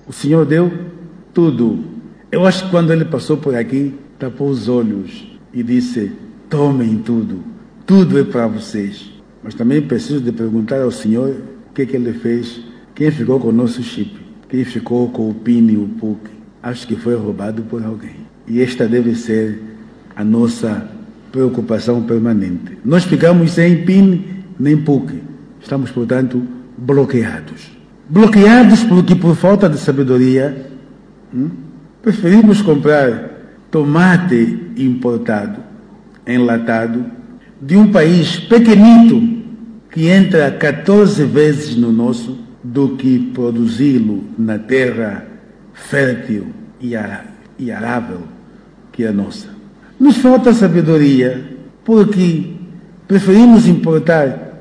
O Senhor deu tudo. Eu acho que quando ele passou por aqui, tapou os olhos e disse: tomem tudo, tudo é para vocês. Mas também preciso de perguntar ao Senhor o que ele fez, quem ficou com o nosso chip, quem ficou com o PIN e o PUC. Acho que foi roubado por alguém. E esta deve ser a nossa preocupação permanente. Nós ficamos sem PIN nem PUC. Estamos, portanto, bloqueados. Bloqueados porque, por falta de sabedoria, preferimos comprar tomate importado, enlatado, de um país pequenito que entra 14 vezes no nosso, do que produzi-lo na terra fértil e arável que é a nossa. Nos falta sabedoria porque preferimos importar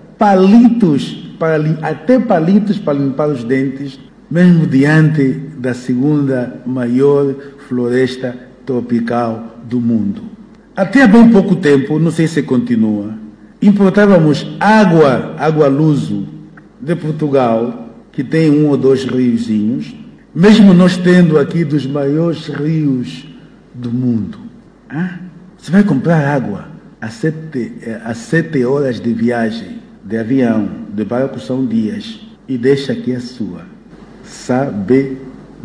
até palitos para limpar os dentes, mesmo diante da segunda maior floresta tropical do mundo. Até há bem pouco tempo, não sei se continua, importávamos água luso de Portugal, que tem 1 ou 2 riozinhos, mesmo nós tendo aqui dos maiores rios do mundo. Você vai comprar água a 7 horas de viagem, de avião, de barco são dias, e deixa aqui a sua sabedoria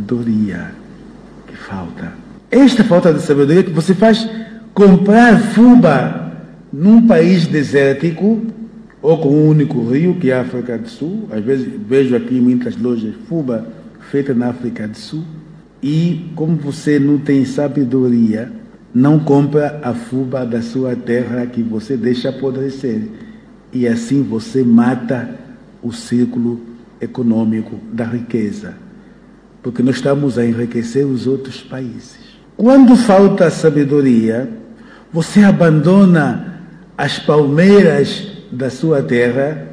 que falta. Esta falta de sabedoria que você faz comprar fubá num país desértico ou com um único rio, que é a África do Sul. Às vezes vejo aqui em muitas lojas fubá feita na África do Sul. E como você não tem sabedoria, não compra a fubá da sua terra que você deixa apodrecer. E assim você mata o círculo econômico da riqueza. Porque nós estamos a enriquecer os outros países. Quando falta sabedoria, você abandona as palmeiras da sua terra,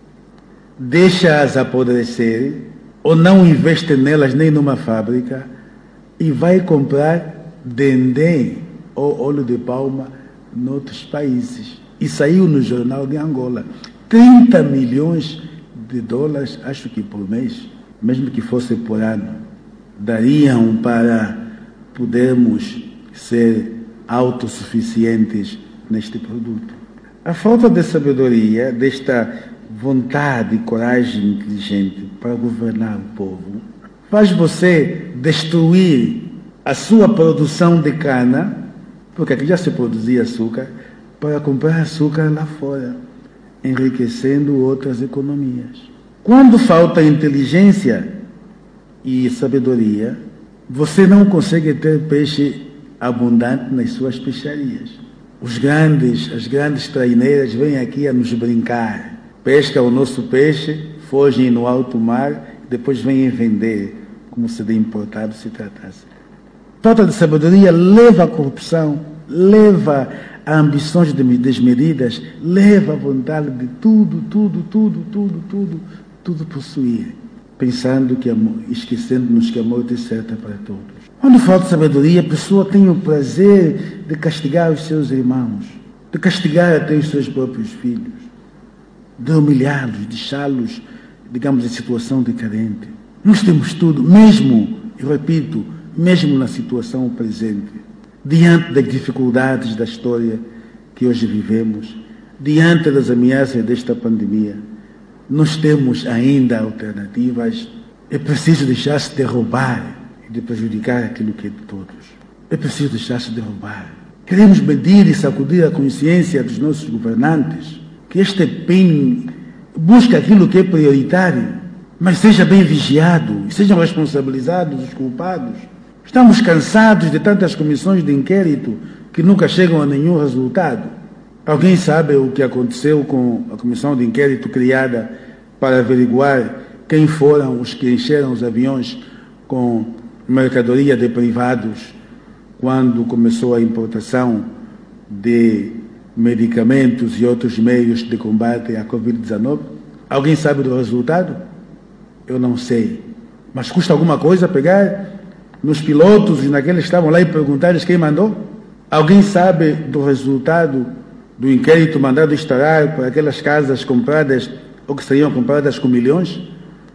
deixa-as apodrecer, ou não investe nelas nem numa fábrica, e vai comprar dendê ou óleo de palma noutros países. E saiu no jornal de Angola. 30 milhões de dólares, acho que por mês, mesmo que fosse por ano, dariam para podermos ser autossuficientes neste produto. A falta de sabedoria, desta vontade e coragem inteligente para governar o povo, faz você destruir a sua produção de cana, porque aqui já se produzia açúcar, para comprar açúcar lá fora, enriquecendo outras economias. Quando falta inteligência e sabedoria, você não consegue ter peixe abundante nas suas peixarias. As grandes traineiras vêm aqui a nos brincar. Pescam o nosso peixe, fogem no alto mar, depois vêm vender, como se de importado se tratasse. Falta de sabedoria leva à corrupção, leva a ambições desmedidas, leva a vontade de tudo possuir, pensando que esquecendo-nos que a morte é certa para todos. Quando falta sabedoria, a pessoa tem o prazer de castigar os seus irmãos, de castigar até os seus próprios filhos, de humilhá-los, deixá-los, digamos, em situação decadente. Nós temos tudo, mesmo, eu repito, mesmo na situação presente, diante das dificuldades da história que hoje vivemos, diante das ameaças desta pandemia, nós temos ainda alternativas. É preciso deixar-se derrubar e de prejudicar aquilo que é de todos. É preciso deixar-se derrubar. Queremos medir e sacudir a consciência dos nossos governantes, que este PIN busca aquilo que é prioritário, mas seja bem vigiado e sejam responsabilizados os culpados. Estamos cansados de tantas comissões de inquérito que nunca chegam a nenhum resultado. Alguém sabe o que aconteceu com a comissão de inquérito criada para averiguar quem foram os que encheram os aviões com mercadoria de privados quando começou a importação de medicamentos e outros meios de combate à Covid-19? Alguém sabe do resultado? Eu não sei. Mas custa alguma coisa pegar nos pilotos e naqueles que estavam lá e perguntar-lhes quem mandou? Alguém sabe do resultado do inquérito mandado instaurar para aquelas casas compradas ou que seriam compradas com milhões?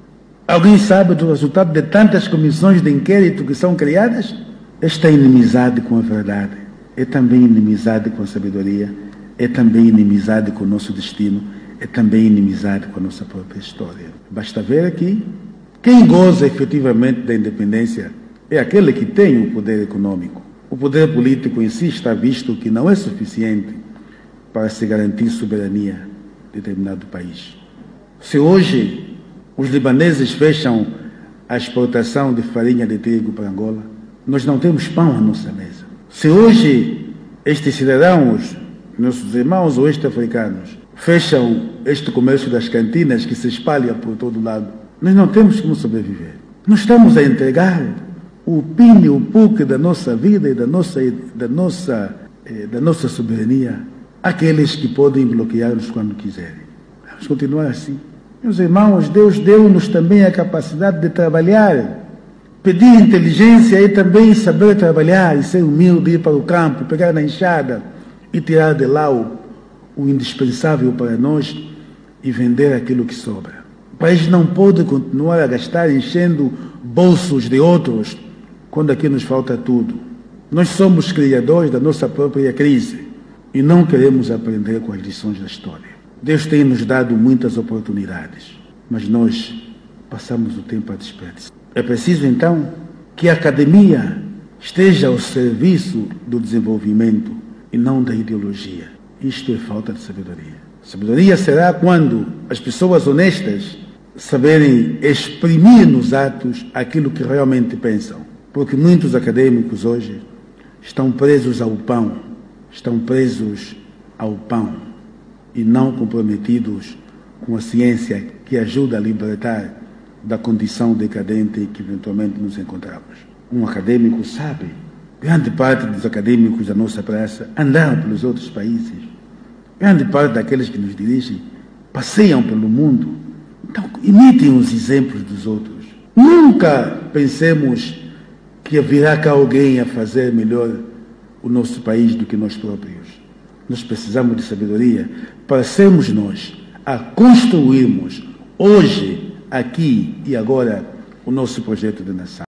Alguém sabe do resultado de tantas comissões de inquérito que são criadas? Esta inimizade com a verdade é também inimizade com a sabedoria, é também inimizade com o nosso destino, é também inimizade com a nossa própria história. Basta ver aqui, quem goza efetivamente da independência é aquele que tem o poder econômico. O poder político em si está visto que não é suficiente para se garantir soberania de determinado país. Se hoje os libaneses fecham a exportação de farinha de trigo para Angola, nós não temos pão à nossa mesa. Se hoje estes cidadãos, nossos irmãos oeste-africanos, fecham este comércio das cantinas que se espalha por todo lado, nós não temos como sobreviver. Nós estamos a entregar o PIN e o PUC da nossa vida e da nossa soberania àqueles que podem bloquear-nos quando quiserem. Vamos continuar assim. Meus irmãos, Deus deu-nos também a capacidade de trabalhar. Pedir inteligência e também saber trabalhar e ser humilde, ir para o campo, pegar na enxada e tirar de lá o indispensável para nós e vender aquilo que sobra. O país não pode continuar a gastar enchendo bolsos de outros quando aqui nos falta tudo. Nós somos criadores da nossa própria crise e não queremos aprender com as lições da história. Deus tem nos dado muitas oportunidades, mas nós passamos o tempo a desperdiçar. É preciso, então, que a academia esteja ao serviço do desenvolvimento e não da ideologia. Isto é falta de sabedoria. Sabedoria será quando as pessoas honestas saberem exprimir nos atos aquilo que realmente pensam. Porque muitos acadêmicos hoje estão presos ao pão, e não comprometidos com a ciência que ajuda a libertar da condição decadente em que eventualmente nos encontramos. Um acadêmico sabe, grande parte dos acadêmicos da nossa praça andaram pelos outros países, grande parte daqueles que nos dirigem passeiam pelo mundo. Então, imitem os exemplos dos outros. Nunca pensemos que virá cá alguém a fazer melhor o nosso país do que nós próprios. Nós precisamos de sabedoria para sermos nós a construirmos hoje, aqui e agora o nosso projeto de nação.